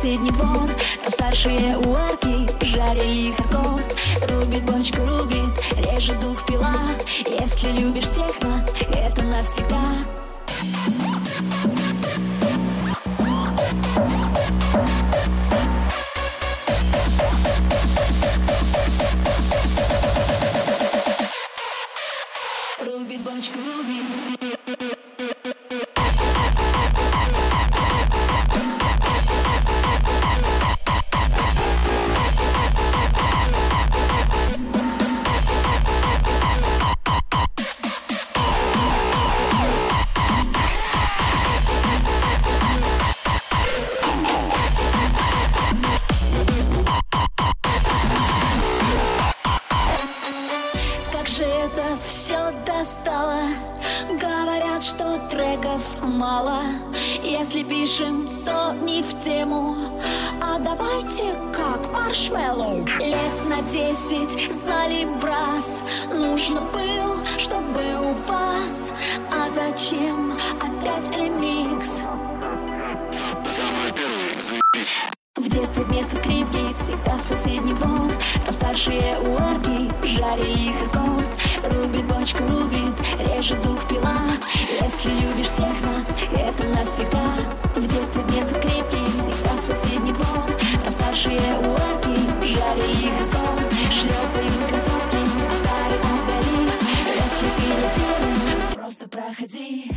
соседний двор. Там старшие у арки жарили хардкор. Рубит бочку, рубит, режет дух пила. Если любишь техно, это навсегда. Рубит бочку, рубит. Это все достало. Говорят, что треков мало. Если пишем, то не в тему. А давайте как маршмеллоу. Лет на 10 залибрас нужно был, чтобы у вас. А зачем опять ремикс? В детстве вместо скрипки всегда в соседний двор. Там старшие у арки жарили хардкор. Рубит бочку, рубит, режет дух пила. Если любишь техно, это навсегда. В детстве вместо скрипки всегда в соседний двор. Там старшие у арки жарили хардкор. Шлепают кроссовки, старый отдали. Если ты не делай, просто проходи.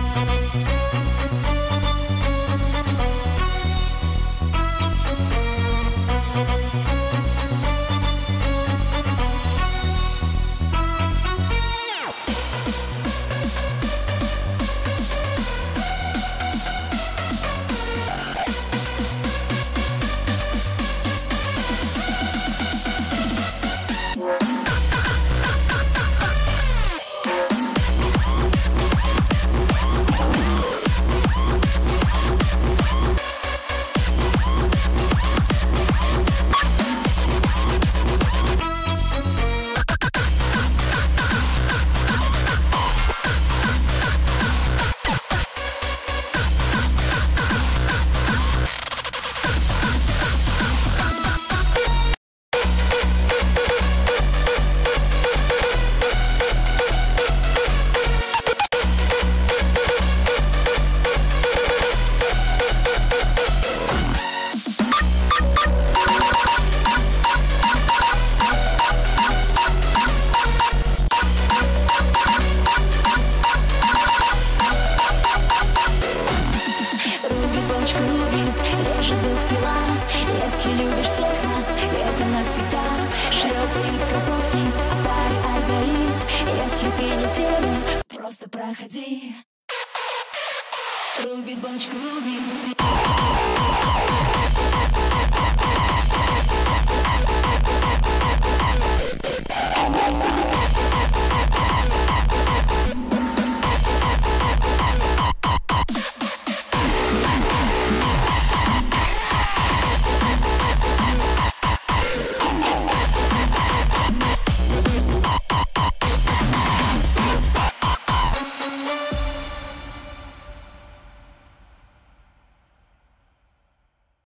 Если любишь техно, это навсегда. Шлепают кроссовки, старый алгоритм. Если ты не телен, просто проходи. Рубит бочку, рубит.